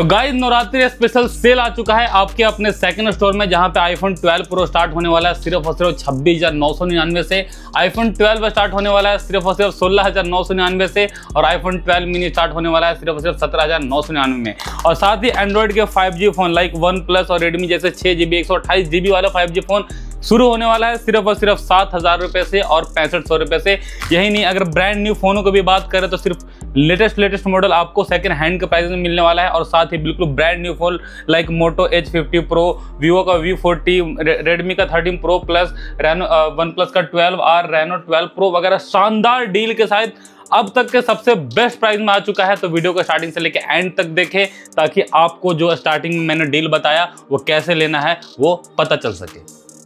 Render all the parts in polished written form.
तो guys Navratri special sale आ चुका है आपके अपने सेकंड स्टोर में, जहां पे आईफोन 12 प्रो स्टार्ट होने वाला है सिर्फ और सिर्फ 26,999 से। आईफोन 12 स्टार्ट होने वाला है सिर्फ और सिर्फ 16,999 से। और आईफोन 12 मिनी स्टार्ट होने वाला है सिर्फ और सिर्फ 17,999 में। और साथ ही एंड्रॉइड के 5G फोन लाइक OnePlus और Redmi जैसे 6GB 128GB वाला 5G फोन शुरू होने वाला है सिर्फ और सिर्फ 7,000 रुपये से और 6500 रुपये से। यही नहीं, अगर ब्रांड न्यू फोनों की भी बात करें तो सिर्फ लेटेस्ट मॉडल आपको सेकंड हैंड के प्राइस में मिलने वाला है। और साथ ही बिल्कुल brand new phone like Moto H50 Pro, Vivo का V40, Redmi का 13 Pro Plus, OnePlus का 12R, Reno 12 Pro वगैरह शानदार डील के साथ अब तक के सबसे बेस्ट प्राइस में आ चुका है। तो वीडियो को स्टार्टिंग से लेकर एंड तक देखें ताकि आपको जो स्टार्टिंग में मैंने डील बताया वो कैसे लेना है वो पता चल सके।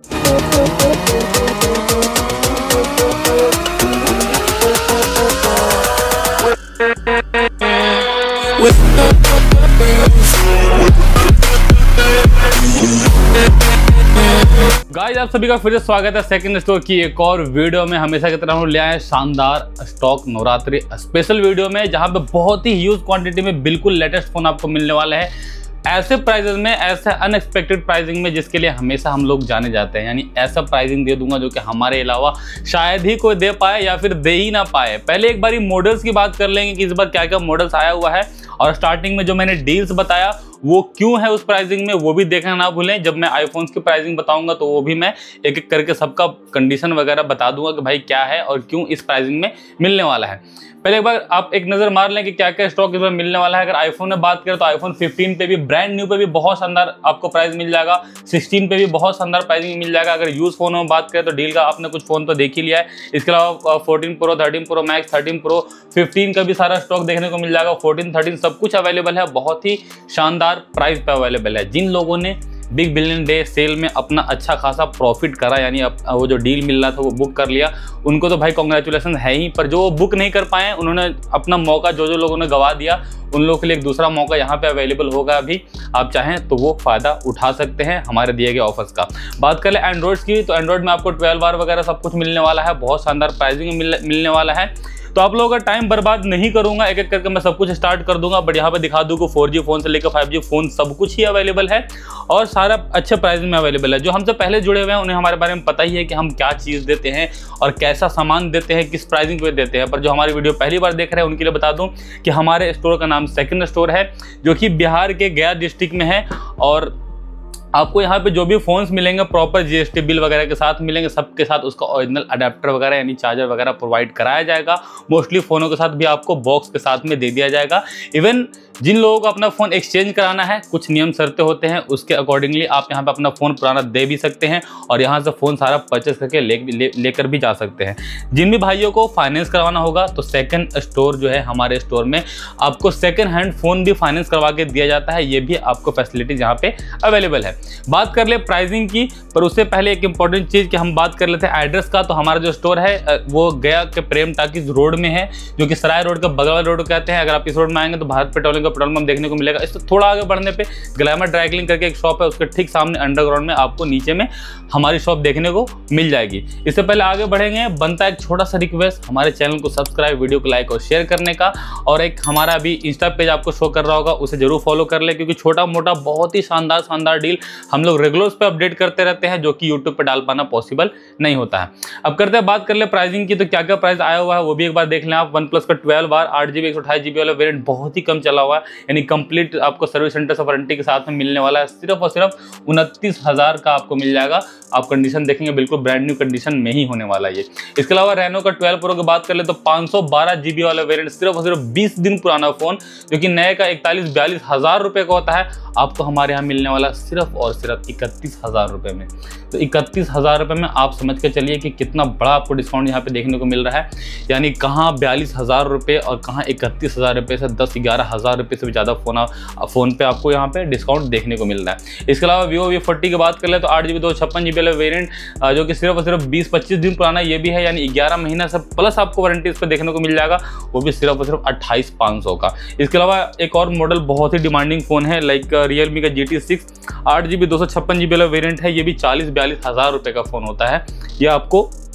गाइस आप सभी का फिर से स्वागत है सेकंड स्टोर की एक और वीडियो में। हमेशा की तरह हम ले आए शानदार स्टॉक नवरात्रि स्पेशल वीडियो में, जहां पे बहुत ही ह्यूज क्वांटिटी में बिल्कुल लेटेस्ट फोन आपको मिलने वाला है ऐसे प्राइजेस में, ऐसे अनएक्सपेक्टेड प्राइसिंग में जिसके लिए हमेशा हम लोग जाने जाते हैं। यानी ऐसा प्राइसिंग दे दूंगा जो कि हमारे अलावा शायद ही कोई दे पाए या फिर दे ही ना पाए। पहले एक बारी मॉडल्स की बात कर लेंगे कि इस बार क्या क्या मॉडल्स आया हुआ है, और स्टार्टिंग में जो मैंने डील्स बताया वो क्यों है उस प्राइसिंग में वो भी देखना ना भूलें। जब मैं आईफोन्स की प्राइसिंग बताऊंगा तो वो भी मैं एक एक करके सबका कंडीशन वगैरह बता दूंगा कि भाई क्या है और क्यों इस प्राइसिंग में मिलने वाला है। पहले एक बार आप एक नज़र मार लें कि क्या क्या स्टॉक इसमें मिलने वाला है। अगर आईफोन में बात करें तो आईफोन 15 पे भी ब्रांड न्यू पे भी बहुत शानदार आपको प्राइस मिल जाएगा। 16 पे भी बहुत शानदार प्राइसिंग मिल जाएगा। अगर यूज फोन में बात करें तो डील का आपने कुछ फोन तो देख ही लिया है। इसके अलावा 14 Pro, 13 Pro Max, 13 Pro, 15 का भी सारा स्टॉक देखने को मिल जाएगा। 14, 13 सब कुछ अवेलेबल है, बहुत ही शानदार प्राइस पे अवेलेबल है। जिन लोगों ने बिग बिलियन डे सेल में अपना अच्छा खासा प्रॉफिट करा, यानी वो जो डील मिल रहा था वो बुक कर लिया, उनको तो भाई कॉन्ग्रेचुलेसन है ही। पर जो वो बुक नहीं कर पाए उन्होंने अपना मौका, जो लोगों ने गवा दिया उन लोगों के लिए एक दूसरा मौका यहाँ पे अवेलेबल होगा। अभी आप चाहें तो वो फ़ायदा उठा सकते हैं हमारे दिए गए ऑफर्स का। बात कर ले एंड्रॉइड्स की, तो एंड्रॉइड में आपको 12R वगैरह सब कुछ मिलने वाला है, बहुत शानदार प्राइसिंग मिलने वाला है। तो आप लोगों का टाइम बर्बाद नहीं करूंगा, एक एक करके मैं सब कुछ स्टार्ट कर दूंगा। बट यहाँ पे दिखा दूँ कि 4G फोन से लेकर 5G फोन सब कुछ ही अवेलेबल है और सारा अच्छे प्राइस में अवेलेबल है। जो हमसे पहले जुड़े हुए हैं उन्हें हमारे बारे में पता ही है कि हम क्या चीज़ देते हैं और कैसा सामान देते हैं, किस प्राइसिंग पे देते हैं। पर जो हमारी वीडियो पहली बार देख रहे हैं उनके लिए बता दूँ कि हमारे स्टोर का नाम सेकंड स्टोर है, जो कि बिहार के गया डिस्ट्रिक्ट में है। और आपको यहाँ पे जो भी फोन्स मिलेंगे प्रॉपर GST बिल वगैरह के साथ मिलेंगे, सबके साथ उसका ओरिजिनल अडेप्टर वगैरह यानी चार्जर वगैरह प्रोवाइड कराया जाएगा। मोस्टली फ़ोनों के साथ भी आपको बॉक्स के साथ में दे दिया जाएगा। इवन जिन लोगों को अपना फ़ोन एक्सचेंज कराना है, कुछ नियम शर्तें होते हैं, उसके अकॉर्डिंगली आप यहाँ पे अपना फ़ोन पुराना दे भी सकते हैं और यहाँ से फ़ोन सारा परचेस करके लेकर भी जा सकते हैं। जिन भी भाइयों को फाइनेंस करवाना होगा तो सेकंड स्टोर जो है हमारे स्टोर में आपको सेकंड हैंड फ़ोन भी फाइनेंस करवा के दिया जाता है। ये भी आपको फैसिलिटीज यहाँ पे अवेलेबल है। बात कर ले प्राइसिंग की, पर उससे पहले एक इंपॉर्टेंट चीज़ कि हम बात कर लेते हैं एड्रेस का। तो हमारा जो स्टोर है वो गया के प्रेम टाकीज रोड में है, जो कि सराय रोड का बगल वाला रोड कहते हैं। अगर आप इस रोड में आएंगे तो भारत पेट्रोलियम का पेट्रोल पंप देखने को मिलेगा। इससे थोड़ा आगे बढ़ने पे ग्लैमर ड्राई क्लीन करके एक शॉप है, उसके ठीक सामने अंडरग्राउंड में आपको नीचे में हमारी शॉप देखने को मिल जाएगी। इससे पहले आगे बढ़ेंगे, बनता है एक छोटा सा रिक्वेस्ट, हमारे चैनल को सब्सक्राइब, वीडियो को लाइक और शेयर करने का। और एक हमारा अभी इंस्टा पेज आपको शो कर रहा होगा, उसे जरूर फॉलो कर ले, क्योंकि छोटा मोटा बहुत ही शानदार डील हम लोग रेगुलर पे अपडेट करते रहते हैं, जो कि यूट्यूब पे डाल पाना पॉसिबल नहीं होता है। अब करते हैं बात कर ले प्राइसिंग की, तो क्या क्या प्राइस आया हुआ है वो भी एक बार देख लें आप। OnePlus का 12R 8GB 128GB वाला वेरिएंट बहुत ही कम चला हुआ है, यानी कंप्लीट आपको सर्विस सेंटर से वारंटी के साथ में मिलने वाला है। सिर्फ और सिर्फ 29,000 का आपको मिल जाएगा। आप कंडीशन देखेंगे बिल्कुल ब्रांड न्यू कंडीशन में ही होने वाला है ये। इसके अलावा रेनो का 12 Pro की बात कर ले तो 512GB वाला वेरिएंट, सिर्फ और सिर्फ 20 दिन पुराना फोन, जो कि नए का 41-42 हज़ार रुपये का होता है, आपको हमारे यहाँ मिलने वाला सिर्फ और सिर्फ 31,000 रुपये में। तो 31,000 रुपये में आप समझ के चलिए कि कितना बड़ा आपको डिस्काउंट यहाँ पे देखने को मिल रहा है। यानी कहाँ 42,000 रुपये और कहाँ 31,000 रुपये से 10-11 हज़ार रुपये से भी ज़्यादा फ़ोन पे आपको यहाँ पे डिस्काउंट देखने को मिल रहा है। इसके अलावा Vivo V40 की बात कर ले तो 8GB 256GB वाला वेरिएंट, जो कि सिर्फ और सिर्फ 20-25 दिन पुराना ये भी है, यानी 11 महीना से प्लस आपको वारंटी इस पर देखने को मिल जाएगा, वो भी सिर्फ और सिर्फ 28,500 का। इसके अलावा एक और मॉडल बहुत ही डिमांडिंग फ़ोन है, लाइक Realme का GT6 8GB 256GB वाला वेरिएंट है, ये भी 40-42 हज़ार रुपये का फ़ोन होता है। ये आपको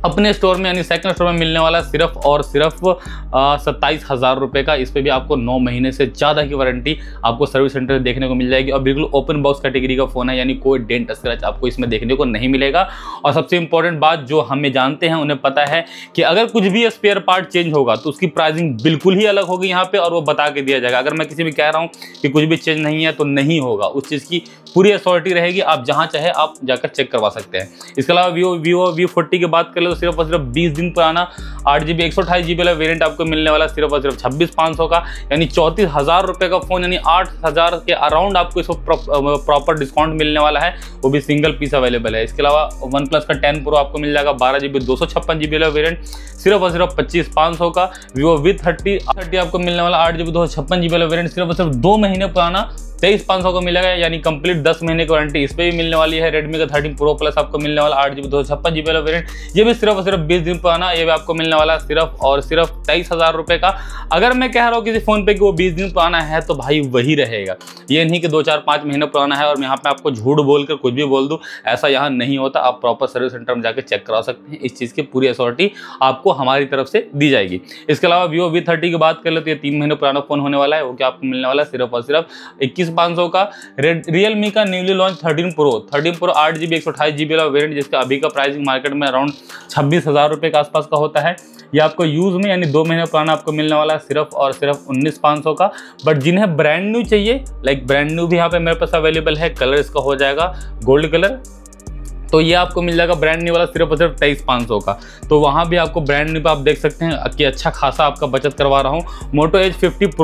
अपने स्टोर में यानी सेकंड स्टोर में मिलने वाला सिर्फ और सिर्फ 27,000 रुपये का। इस पर भी आपको 9 महीने से ज़्यादा की वारंटी आपको सर्विस सेंटर देखने को मिल जाएगी और बिल्कुल ओपन बॉक्स कैटेगरी का फ़ोन है, यानी कोई डेंट स्क्रैच आपको इसमें देखने को नहीं मिलेगा। और सबसे इंपॉर्टेंट बात जो हमें जानते हैं उन्हें पता है कि अगर कुछ भी स्पेयर पार्ट चेंज होगा तो उसकी प्राइसिंग बिल्कुल ही अलग होगी यहाँ पर, और वो बता के दिया जाएगा। अगर मैं किसी भी कह रहा हूँ कि कुछ भी चेंज नहीं है तो नहीं होगा, उस चीज़ की पूरी अथॉरिटी रहेगी। आप जहाँ चाहे आप जाकर चेक करवा सकते हैं। इसके अलावा वीवो V40 की बात कर ले तो सिर्फ और सिर्फ 20 दिन पुराना 8GB 128GB वाला वेरिएंट आपको मिलने वाला सिर्फ और सिर्फ 26,500 का, यानी 34,000 रुपये का फ़ोन, यानी 8,000 के अराउंड आपको इसको प्रॉपर डिस्काउंट मिलने वाला है, वो भी सिंगल पीस अवेलेबल है। इसके अलावा OnePlus का 10 Pro आपको मिल जाएगा 12GB 256GB वाला वेरिएंट सिर्फ और सिर्फ 25,500 का। Vivo V30 आपको मिलने वाला 8GB 256GB वाला वेरिएंट सिर्फ और सिर्फ 2 महीने पुराना 23,500 को मिलेगा, यानी कंप्लीट 10 महीने की वारंटी इस पे भी मिलने वाली है। Redmi का 13 Pro Plus आपको मिलने वाला 8GB 256GB वाला वेरिएंट, ये भी सिर्फ और सिर्फ 20 दिन पुराना, ये भी आपको मिलने वाला सिर्फ और सिर्फ 23,000 रुपये का। अगर मैं कह रहा हूँ किसी फोन पे कि वो 20 दिन पुराना है तो भाई वही रहेगा, ये नहीं कि 2, 4, 5 महीने पुराना है और मैं यहाँ पे आपको झूठ बोलकर कुछ भी बोल दूँ, ऐसा यहाँ नहीं होता। आप प्रॉपर सर्विस सेंटर में जाकर चेक करा सकते हैं, इस चीज़ की पूरी अथॉरिटी आपको हमारी तरफ से दी जाएगी। इसके अलावा Vivo V30 की बात कर ले तो ये 3 महीने पुराना फोन होने वाला है, वो क्या आपको मिलने वाला है सिर्फ और सिर्फ 21,500 का। Realme का newly launch 13 Pro 8GB 128GB वाला वेरिएंट, जिसका अभी का प्राइसिंग मार्केट में अराउंड 26,000 रुपये के आसपास का होता है, ये आपको यूज़ में यानी 2 महीने पुराना आपको मिलने वाला है सिर्फ और सिर्फ 19,500 का। बट जिन्हें ब्रांड न्यू चाहिए, लाइक ब्रांड न्यू भी यहाँ पे मेरे पास अवेलेबल है, कलर इसका हो जाएगा गोल्ड कलर, तो ये आपको मिल जाएगा ब्रांड न्यू वाला सिर्फ और सिर्फ 23,500 का। तो वहाँ भी आपको ब्रांड न्यू पे आप देख सकते हैं कि अच्छा खासा आपका बचत करवा रहा हूँ। Moto Edge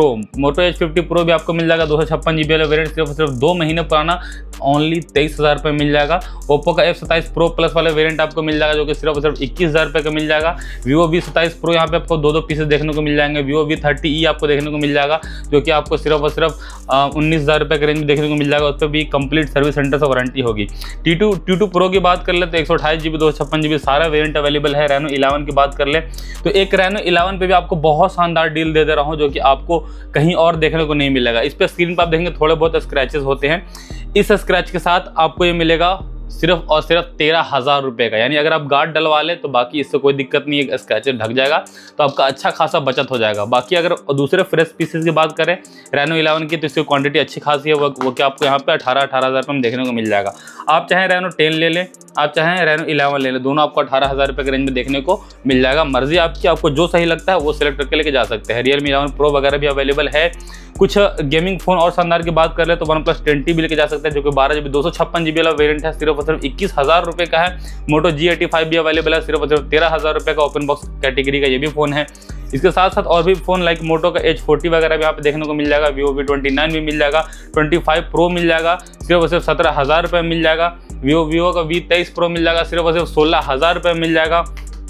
50 Pro भी आपको मिल जाएगा 256GB वाला वेरिएंट सिर्फ और सिर्फ 2 महीने पुराना ओनली 23,000 रुपये मिल जाएगा। Oppo का F27 Pro Plus वाला वेरिएंट आपको मिल जाएगा जो कि सिर्फ और सिर्फ 21,000 रुपये का मिल जाएगा। Vivo V27 Pro यहाँ पे आपको 2 पीसेस देखने को मिल जाएंगे। Vivo V30e आपको देखने को मिल जाएगा जो कि आपको सिर्फ और सिर्फ 19,000 रुपये के रेंज में देखने को मिल जाएगा। उस पर भी कंप्लीट सर्विस सेंटर से वारंटी होगी। T2 Pro की बात कर ले तो 128GB 256GB सारा वेरिएंट अवेलेबल है। Reno 11 की बात कर ले तो एक Reno 11 पे भी आपको बहुत शानदार डील दे रहा हूँ जो कि आपको कहीं और देखने को नहीं मिलेगा। इस पर स्क्रीन पर आप देखेंगे थोड़े बहुत स्क्रैचेस होते हैं, इस स्क्रैच के साथ आपको ये मिलेगा सिर्फ और सिर्फ 13,000 रुपये का, यानी अगर आप गार्ड डलवा लें तो बाकी इससे कोई दिक्कत नहीं है, स्क्रैचेस ढक जाएगा तो आपका अच्छा खासा बचत हो जाएगा। बाकी अगर दूसरे फ्रेश पीसेस की बात करें Reno 11 की तो इसकी क्वांटिटी अच्छी खासी है, वो क्या आपको यहाँ पे 18,000 रुपये में देखने को मिल जाएगा। आप चाहे Reno 10 ले लें, आप चाहें Reno 11 ले लें, दोनों आपको 18,000 रुपये के रेंज में देखने को मिल जाएगा। मर्जी आपकी, आपको जो सही लगता है वो सिलेक्ट करके लेके जा सकते हैं। Realme 11 Pro वगैरह भी अवेलेबल है। कुछ गेमिंग फोन और शानदार की बात कर ले तो OnePlus 10T भी लेके जा सकते हैं जो कि 12GB 256GB वाला वेरिएंट है, सिर्फ और सिर्फ 21,000 रुपये का है। Moto G85 भी अवेलेबल है, सिर्फ और सिर्फ 13,000 रुपये का ओपन बॉक्स कैटेगरी का ये भी फ़ोन है। इसके साथ साथ और भी फ़ोन लाइक Moto का Edge 40 वगैरह भी यहाँ पे देखने को मिल जाएगा। Vivo V29 भी मिल जाएगा, 25 Pro मिल जाएगा, सिर्फ और सिर्फ 17,000 रुपये मिल जाएगा। Vivo का V23 Pro मिल जाएगा, सिर्फ और सिर्फ 16,000 रुपये मिल जाएगा।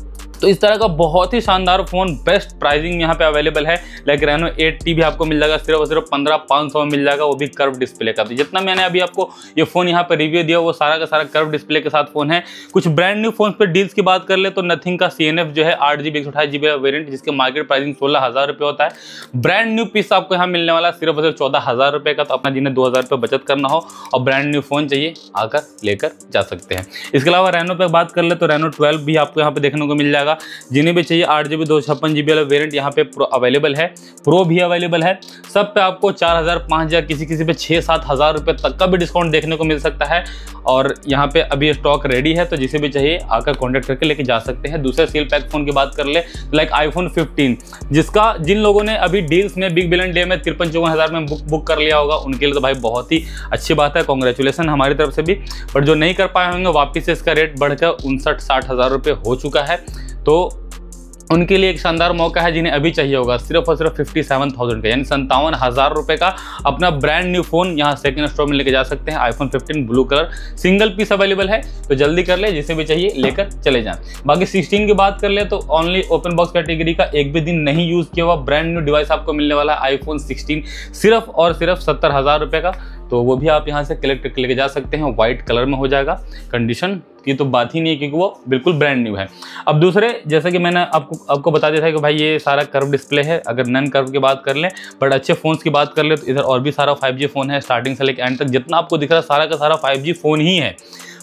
तो इस तरह का बहुत ही शानदार फोन बेस्ट प्राइसिंग में यहाँ पे अवेलेबल है। लाइक Reno 8T भी आपको मिल जाएगा, सिर्फ और सिर्फ 15,500 में मिल जाएगा, वो भी कर्व डिस्प्ले का। तो जितना मैंने अभी आपको ये फोन यहाँ पे रिव्यू दिया वो सारा का सारा कर्व डिस्प्ले के साथ फोन है। कुछ ब्रांड न्यू फोन पे डील्स की बात कर ले तो नथिंग का CNF जो है 8GB 128GB वेरिएंट जिसके मार्केट प्राइसिंग 16,000 रुपये होता है। ब्रांड न्यू पीस आपको यहाँ मिलने वाला सिर्फ और सिर्फ 14,000 रुपये का। तो अपना जिन्हें 2,000 रुपये बचत करना हो और ब्रांड न्यू फोन चाहिए आकर लेकर जा सकते हैं। इसके अलावा Reno पे बात कर ले तो Reno 12 भी आपको यहाँ पे देखने को मिल जाएगा। जिन्हें भी चाहिए 8GB 256GB वाला वेरिएंट यहाँ पे अवेलेबल है, प्रो भी अवेलेबल है। सब पे आपको 4,000 5,000 किसी पे 6-7 हज़ार रुपये तक का भी डिस्काउंट देखने को मिल सकता है। और यहाँ पे अभी स्टॉक रेडी है तो जिसे भी चाहिए आकर कॉन्टैक्ट करके लेके जा सकते हैं। दूसरे सील पैक फोन की बात कर ले लाइक iPhone 15 जिसका जिन लोगों ने अभी डील्स में बिग बिलियन डे में 53-54 हज़ार में बुक कर लिया होगा उनके लिए तो भाई बहुत ही अच्छी बात है, कॉन्ग्रेचुलेसन हमारी तरफ से भी। पर जो नहीं कर पाए होंगे वापिस से इसका रेट बढ़कर 59-60 हज़ार रुपये हो चुका है, तो उनके लिए एक शानदार मौका है। जिन्हें अभी चाहिए होगा सिर्फ और सिर्फ 57,000 का यानी 57,000 रुपये का अपना ब्रांड न्यू फोन यहाँ सेकंड स्टोर में लेके जा सकते हैं। iPhone 15 blue colour single piece available है, तो जल्दी कर ले, जिसे भी चाहिए लेकर चले जाएं। बाकी 16 की बात कर ले तो ओनली ओपन बॉक्स कैटेगरी का एक भी दिन नहीं यूज़ किया हुआ ब्रांड न्यू डिवाइस आपको मिलने वाला है iPhone 16 सिर्फ और सिर्फ 70,000 रुपये का। तो वो भी आप यहाँ से कलेक्ट करके लेके जा सकते हैं, व्हाइट कलर में हो जाएगा। कंडीशन की तो बात ही नहीं है क्योंकि वो बिल्कुल ब्रांड न्यू है। अब दूसरे जैसा कि मैंने आपको बता दिया था कि भाई ये सारा कर्व डिस्प्ले है। अगर नन कर्व की बात कर लें बट अच्छे फ़ोन्स की बात कर ले तो इधर और भी सारा 5G फ़ोन है, स्टार्टिंग से लेकर एंड तक जितना आपको दिख रहा है सारा का सारा 5G फ़ोन ही है।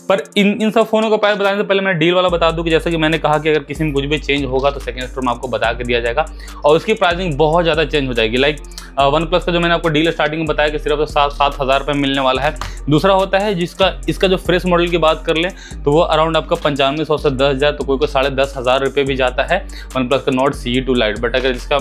पर इन सब फोनों का प्राइस बताने से पहले मैं डील वाला बता दूं कि जैसे कि मैंने कहा कि अगर किसी में कुछ भी चेंज होगा तो सेकंड स्टोर में आपको बता के दिया जाएगा और उसकी प्राइसिंग बहुत ज़्यादा चेंज हो जाएगी। लाइक वन प्लस का जो मैंने आपको डील स्टार्टिंग में बताया कि सिर्फ 7,000 रुपये मिलने वाला है। दूसरा होता है इसका जो फ्रेश मॉडल की बात कर ले तो वो अराउंड आपका 9500 से 10,000, तो कोई 10,500 रुपये भी जाता है वन प्लस का नोट CE2 लाइट। बट अगर इसका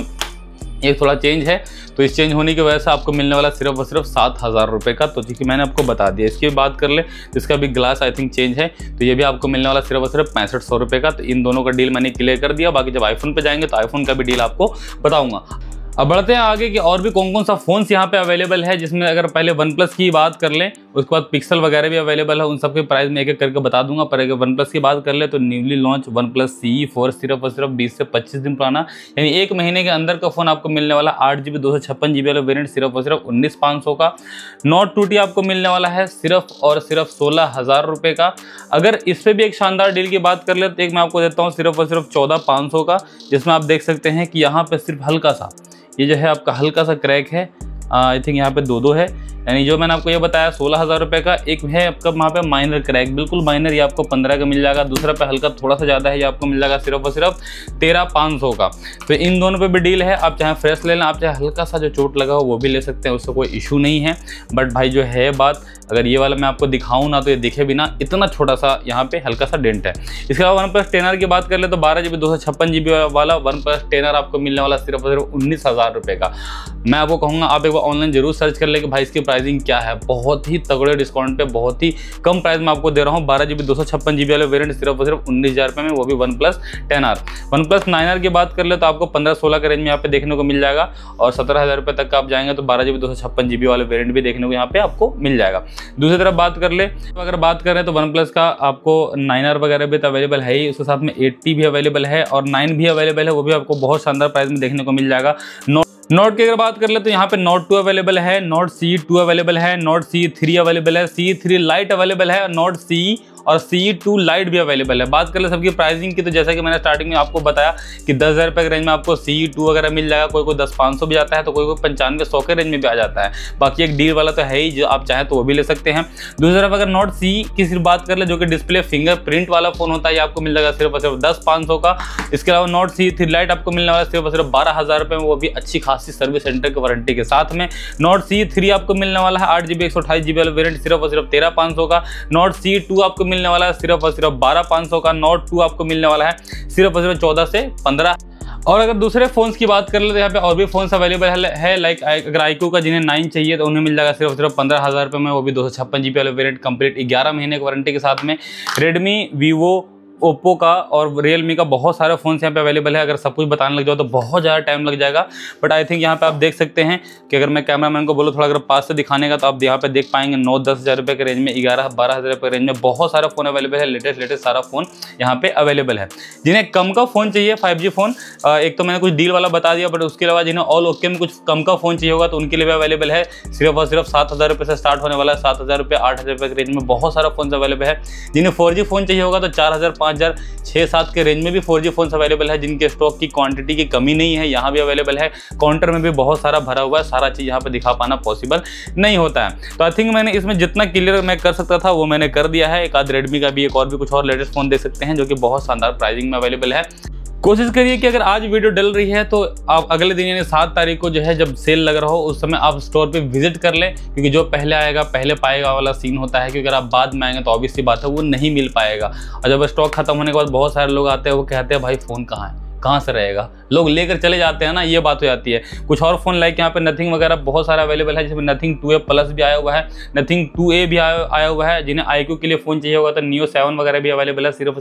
ये थोड़ा चेंज है तो इस चेंज होने की वजह से आपको मिलने वाला सिर्फ और सिर्फ 7,000 रुपये का, तो कि मैंने आपको बता दिया। इसकी बात कर ले तो इसका भी ग्लास आई थिंक चेंज है, तो ये भी आपको मिलने वाला सिर्फ और सिर्फ 6500 रुपये का। तो इन दोनों का डील मैंने क्लियर कर दिया। बाकी जब आईफोन पे जाएंगे तो आईफोन का भी डील आपको बताऊंगा। अब बढ़ते हैं आगे कि और भी कौन कौन सा फ़ोन्स यहाँ पे अवेलेबल है, जिसमें अगर पहले वन प्लस की बात कर लें उसके बाद पिक्सल वगैरह भी अवेलेबल है। उन सब के प्राइस में एक एक करके बता दूंगा। पर अगर वन प्लस की बात कर ले तो newly launch one plus CE4 सिर्फ और सिर्फ 20 से 25 दिन पुराना, यानी 1 महीने के अंदर का फ़ोन आपको मिलने वाला 8GB 256GB वाला वेरियंट सिर्फ और सिर्फ 19,500 का। नोट 2T आपको मिलने वाला है सिर्फ और सिर्फ 16,000 रुपये का। अगर इस पर भी एक शानदार डील की बात कर ले तो एक मैं आपको देता हूँ सिर्फ और सिर्फ 14,500 का, जिसमें आप देख सकते हैं कि यहाँ पर सिर्फ हल्का सा ये जो है आपका हल्का सा क्रैक है। आई थिंक यहाँ पे दो है, यानी जो मैंने आपको ये बताया 16,000 रुपये का, एक है आपका वहाँ पे माइनर क्रैक, बिल्कुल माइनर, ये आपको 15 का मिल जाएगा। दूसरा पे हल्का थोड़ा सा ज़्यादा है, ये आपको मिल जाएगा सिर्फ और सिर्फ 13,500 का। तो इन दोनों पे भी डील है। आप चाहे फ्रेश ले लें, आप चाहे हल्का सा जो चोट लगा हो वो भी ले सकते हैं, उससे कोई इशू नहीं है। बट भाई जो है बात, अगर ये वाला मैं आपको दिखाऊँ ना तो ये दिखे भी ना, इतना छोटा सा यहाँ पे हल्का सा डेंट है। इसके अलावा वन प्लस 10R की बात कर ले तो 12GB 256GB वाला वन प्लस 10R आपको मिलने वाला सिर्फ और सिर्फ 19,000 रुपये का। मैं आपको कहूँगा आप एक बार ऑनलाइन जरूर सर्च कर ले कि भाई इसकी प्राइसिंग क्या है। बहुत ही तगड़े डिस्काउंट पे बहुत ही कम प्राइस में आपको दे रहा हूँ। 12GB 256GB वाले वेरिएंट सिर्फ और सिर्फ 19,000 रुपये में, वो भी one plus 10R। One plus 9R की बात कर ले तो आपको 15-16 के रेंज में यहाँ पे देखने को मिल जाएगा और 17,000 रुपये तक का आप जाएंगे तो 12GB 256GB वाले वेरिएंट भी देखने को यहाँ पे आपको मिल जाएगा। दूसरी तरफ बात कर ले, अगर बात करें तो वन प्लस का आपको 9R वगैरह भी तो अवेलेबल है ही, उसके साथ में 8T भी अवेलेबल है और 9 भी अवेलेबल है, वो भी आपको बहुत शानदार प्राइस में देखने को मिल जाएगा। नोट की अगर बात कर ले तो यहाँ पे नोट 2 अवेलेबल है, नोट CE2 अवेलेबल है, नोट CE3 अवेलेबल है, CE3 लाइट अवेलेबल है, नोट CE और CE2 लाइट भी अवेलेबल है। बात कर ले सबकी प्राइसिंग की तो जैसा कि मैंने स्टार्टिंग में आपको बताया कि 10,000 रुपये के रेंज में आपको CE2 वगैरह मिल जाएगा, कोई 10,500 भी जाता है तो कोई 9500 के रेंज में भी आ जाता है। बाकी एक डील वाला तो है ही, जो आप चाहें तो वो भी ले सकते हैं। दूसरी तरफ अगर नोट CE की सिर्फ बात कर ले जो कि डिस्प्ले फिंगरप्रिंट वाला फोन होता है, ये आपको मिल जाएगा सिर्फ और सिर्फ 10,500 का। इसके अलावा नोट CE3 लाइट आपको मिलने वाला सिर्फ और सिर्फ 12,000 रुपये में, वो भी अच्छी खासी सर्विस सेंटर की वारंटी के साथ में। नोट CE3 आपको मिलने वाला है 8GB 128GB वाला वेरिएंट सिर्फ और सिर्फ 13,500 का। नोट CE2 आपको मिलने वाला है सिर्फ सिर्फ 12,500 का। नोट 2 आपको मिलने वाला है सिर्फ और सिर्फ 14 से 15। और अगर दूसरे फोन्स की बात कर ले तो यहाँ पे और भी फोन्स अवेलेबल है। लाइक अगर iQOO का जिन्हें 9 चाहिए तो उन्हें मिल जाएगा सिर्फ 15,000 रुपये में, वो भी 256GB वाले वेरिएंट कंप्लीट 11 महीने की वारंटी के साथ में। रेडमी, वीवो, ओप्पो का और रियलमी का बहुत सारे फ़ोन्स यहाँ पे अवेलेबल है। अगर सब कुछ बताने लग जाओ तो बहुत ज़्यादा टाइम लग जाएगा, बट आई थिंक यहाँ पे आप देख सकते हैं कि अगर मैं कैमरामैन को बोलूँ थोड़ा अगर पास से दिखाने का तो आप यहाँ पे देख पाएंगे 9-10 हज़ार रुपये के रेंज में, 11-12 हज़ार रुपये के रेंज में बहुत सारा फ़ोन अवेलेबल है। लेटेस्ट सारा फ़ोन यहाँ पे अवेलेबल है। जिन्हें कम का फ़ोन चाहिए 5G फ़ोन, एक तो मैंने कुछ डील वाला बता दिया, बट उसके अलावा जिन्हें ऑल ओके में कुछ कम का फ़ोन चाहिए होगा तो उनके लिए भी अवेलेबल है। सिर्फ और सिर्फ 7,000 रुपये से स्टार्ट होने वाला है, 7,000 रुपये 8,000 रुपये के रेंज में बहुत सारा फ़ोन अवेलेबल है। जिन्हें 4G फ़ोन चाहिए होगा तो 4,000, 5,000, 6-7 के रेंज में भी 4G फोन अवेलेबल है, जिनके स्टॉक की क्वांटिटी की कमी नहीं है, यहाँ भी अवेलेबल है। काउंटर में भी बहुत सारा भरा हुआ है, सारा चीज़ यहाँ पे दिखा पाना पॉसिबल नहीं होता है। तो आई थिंक मैंने इसमें जितना क्लियर मैं कर सकता था वो मैंने कर दिया है। एक आध रेडमी का भी एक और भी कुछ और लेटेस्ट फोन दे सकते हैं जो कि बहुत शानदार प्राइसिंग में अवेलेबल है। कोशिश करिए कि अगर आज वीडियो डल रही है तो आप अगले दिन यानी 7 तारीख को जो है जब सेल लग रहा हो उस समय आप स्टोर पे विजिट कर लें, क्योंकि जो पहले आएगा पहले पाएगा वाला सीन होता है। क्योंकि अगर आप बाद में आएंगे तो ऑब्वियस सी बात है वो नहीं मिल पाएगा। और जब स्टॉक खत्म होने के बाद बहुत सारे लोग आते हैं, वो कहते हैं भाई फ़ोन कहाँ है, कहाँ से रहेगा, लोग लेकर चले जाते हैं ना, ये बात हो जाती है। कुछ और फोन लाइक यहाँ पे नथिंग वगैरह बहुत सारा अवेलेबल है, जिसमें नथिंग 2A प्लस भी आया हुआ है, नथिंग 2A भी आया हुआ है। जिन्हें iQOO के लिए फ़ोन चाहिए होगा तो Neo 7 वगैरह भी अवेलेबल है, सिर्फ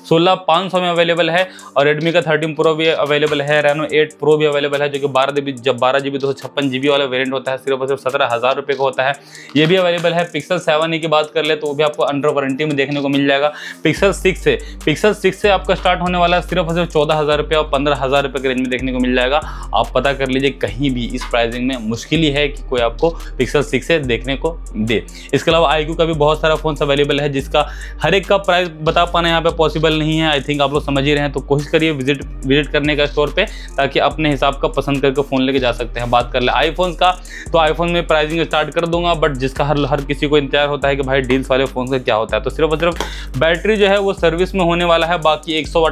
16,500 में अवेलेबल है। और रेडमी का 13 प्रो भी अवेलेबल है, रेनो 8 प्रो भी अवेलेबल है जो कि 12GB 256GB वाला वेरियंट होता है, सिर्फ 17,000 रुपये का होता है, ये भी अवेलेबल है। पिक्सल 7 की बात कर ले तो वो भी आपको अंडर वारंटी में देखने को मिल जाएगा। पिक्सल 6 से आपका स्टार्ट होने वाला है सिर्फ 14,000 पे और 15,000 रुपये के रेंज में देखने को मिल जाएगा। आप पता कर लीजिए, कहीं भी इस प्राइसिंग में मुश्किल ही है कि कोई आपको पिक्सल 6 से देखने को दे। इसके अलावा iQOO का भी बहुत सारा फोन अवेलेबल है, जिसका हर एक का प्राइस बता पाना यहाँ पे पॉसिबल नहीं है। आई थिंक आप लोग समझ ही रहे हैं, तो कोशिश करिए विजिट करने का स्टोर पे, ताकि अपने हिसाब का पसंद करके फ़ोन लेके जा सकते हैं। बात कर ले आईफोन का, तो आईफोन में प्राइसिंग स्टार्ट कर दूंगा, बट जिसका हर किसी को इंतजार होता है कि भाई डील्स वाले फ़ोन का क्या होता है, तो सिर्फ और सिर्फ बैटरी जो है वो सर्विस में होने वाला है। बाकी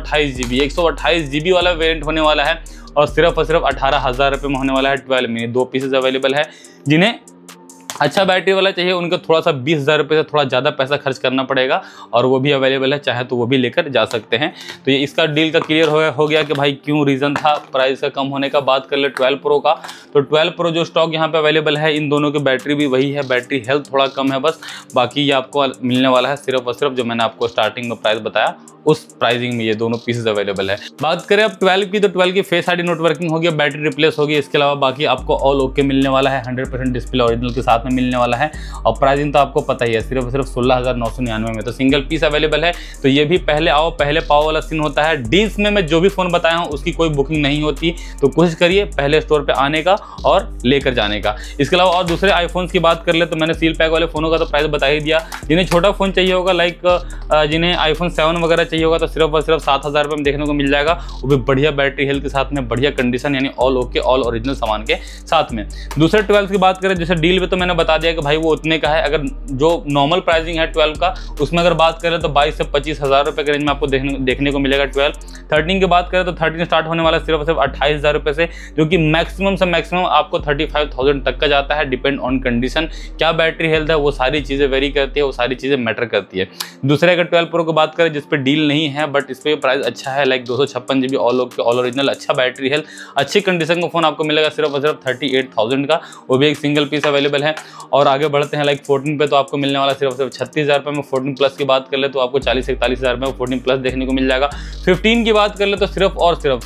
128 GB वाला वेरिएंट होने वाला है, और सिर्फ 18,000 रुपये में होने वाला है 12 मिनी। 2 पीसेज अवेलेबल है। जिन्हें अच्छा बैटरी वाला चाहिए उनको थोड़ा सा 20,000 रुपये से थोड़ा ज़्यादा पैसा खर्च करना पड़ेगा, और वो भी अवेलेबल है, चाहे तो वो भी लेकर जा सकते हैं। तो ये इसका डील का क्लियर हो गया कि भाई क्यों रीज़न था प्राइस का कम होने का। बात कर ले 12 प्रो का, तो 12 प्रो जो स्टॉक यहाँ पे अवेलेबल है, इन दोनों की बैटरी भी वही है, बैटरी हेल्थ थोड़ा कम है बस। बाकी ये आपको मिलने वाला है सिर्फ और सिर्फ जो मैंने आपको स्टार्टिंग में प्राइस बताया, उस प्राइसिंग में ये दोनों पीसेज अवेलेबल है। बात करें अब 12 की, तो 12 की फेस आईडी नोट वर्किंग होगी, बैटरी रिप्लेस होगी। इसके अलावा बाकी आपको ऑल ओके मिलने वाला है, 100% डिस्प्ले ओरिजिनल के साथ में मिलने वाला है, और प्राइसिंग तो आपको पता ही है, सिर्फ 16,999 में। तो सिंगल पीस अवेलेबल है। तो ये भी पहले आओ पहले पाओ वाला सीन होता है। डील्स में मैं जो भी फ़ोन बताया हूँ उसकी कोई बुकिंग नहीं होती, तो कोशिश करिए पहले स्टोर पे आने का और लेकर जाने का। इसके अलावा और दूसरे आईफोन्स की बात कर ले, तो मैंने सील पैक वाले फ़ोनों का तो प्राइस बता ही दिया। जिन्हें छोटा फ़ोन चाहिए होगा, लाइक जिन्हें आईफोन 7 वगैरह चाहिए होगा, तो सिर्फ और सिर्फ 7,000 रुपये में देखने को मिल जाएगा, वो भी बढ़िया बैटरी हेल्थ के साथ में, बढ़िया कंडीशन, यानी ऑल ओके ऑल ओरिजिनल सामान के साथ में। दूसरे 12 की बात करें, जैसे डील में तो मैंने बता दिया कि भाई वो उतने का है। अगर जो नॉर्मल प्राइसिंग है 12 का, उसमें अगर बात करें तो 22 से 25,000 रुपये के रेंज में आपको देखने को मिलेगा 12। 13 की बात करें तो 13 स्टार्ट होने वाला सिर्फ 28,000 रुपये से, जो कि मैक्सिमम से मैक्सिमम आपको 35,000 तक का जाता है, डिपेंड ऑन कंडीशन। क्या बैटरी हेल्थ है, वो सारी चीज़ें वेरी करती है, वो सारी चीज़ें मैटर करती है। दूसरे अगर 12 प्रो की बात करें, जिस पे डील नहीं है बट इस पर प्राइस अच्छा है, लाइक 256 GB ऑल ओरिजिनल, अच्छा बैटरी हेल्थ, अच्छी कंडीशन का फोन आपको मिलेगा सिर्फ और सिर्फ 38,000 का, वो भी एक सिंगल पीस अवेलेबल है। और आगे बढ़ते हैं, लाइक 14 पे तो आपको मिलने वाला सिर्फ 36,000 रुपये में। 14 प्लस की बात कर ले तो आपको 40-41,000 रुपये में 14 प्लस देखने को मिल जाएगा। 15 की बात कर ले तो सिर्फ और सिर्फ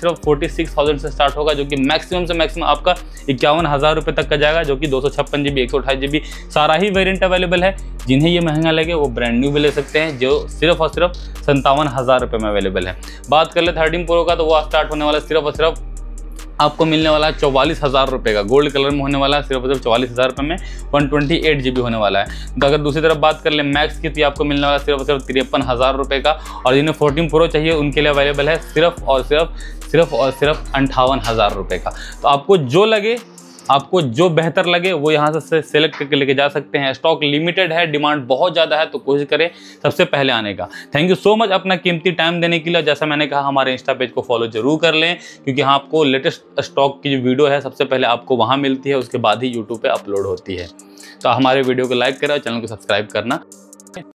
46,000 से स्टार्ट होगा, जो कि मैक्सिमम से मैक्सिमम आपका 51,000 रुपये तक का जाएगा, जो कि 256 GB 128 GB सारा ही वेरिएंट अवेलेबल है। जिन्हें ये महंगा लगे वो ब्रांड न्यू भी ले सकते हैं, जो सिर्फ और सिर्फ 57,000 रुपये में अवेलेबल है। बात कर ले 13 प्रो का, तो वो स्टार्ट होने वाला सिर्फ और सिर्फ आपको मिलने वाला है 44,000 रुपये का, गोल्ड कलर में होने वाला है, सिर्फ और सिर्फ 44,000 रुपये में 128 GB होने वाला है। तो अगर दूसरी तरफ बात कर ले मैक्स की, तो आपको मिलने वाला सिर्फ और सिर्फ 53,000 रुपये का, और जिन्हें 14 प्रो चाहिए उनके लिए अवेलेबल है सिर्फ और सिर्फ 58,000 रुपये का। तो आपको जो लगे, आपको जो बेहतर लगे वो यहाँ से सेलेक्ट करके लेके जा सकते हैं। स्टॉक लिमिटेड है, डिमांड बहुत ज़्यादा है, तो कोशिश करें सबसे पहले आने का। थैंक यू सो मच अपना कीमती टाइम देने के लिए। जैसा मैंने कहा, हमारे इंस्टा पेज को फॉलो जरूर कर लें, क्योंकि हाँ आपको लेटेस्ट स्टॉक की जो वीडियो है सबसे पहले आपको वहाँ मिलती है, उसके बाद ही यूट्यूब पर अपलोड होती है। तो हमारे वीडियो को लाइक करें और चैनल को सब्सक्राइब करना